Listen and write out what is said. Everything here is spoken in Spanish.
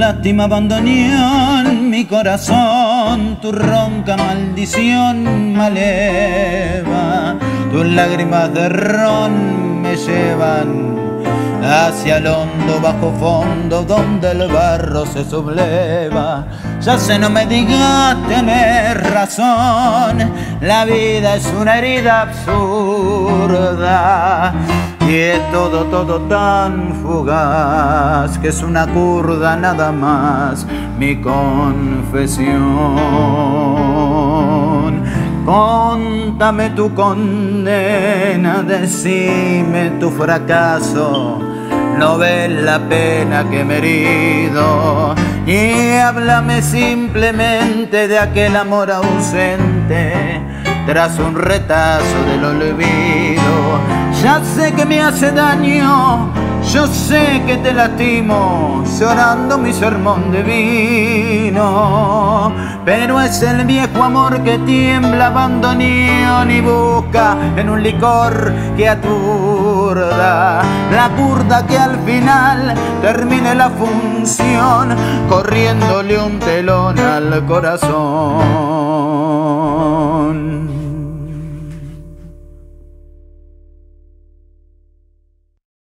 lástima abandonaron mi corazón, tu ronca maldición me eleva, tus lágrimas de ron me llevan hacia el hondo bajo fondo donde el barro se subleva. Ya sé, no me digas tener razón, la vida es una herida absurda y es todo tan fugaz que es una curda nada más mi confesión. Contame tu condena, decime tu fracaso, no ves la pena que me he herido, y háblame simplemente de aquel amor ausente tras un retazo del olvido. Ya sé que me hace daño, yo sé que te lastimo, llorando mi sermón de vino, pero es el viejo amor que tiembla, abandonación y busca en un licor que aturda, la curda que al final termine la función, corriéndole un telón al corazón.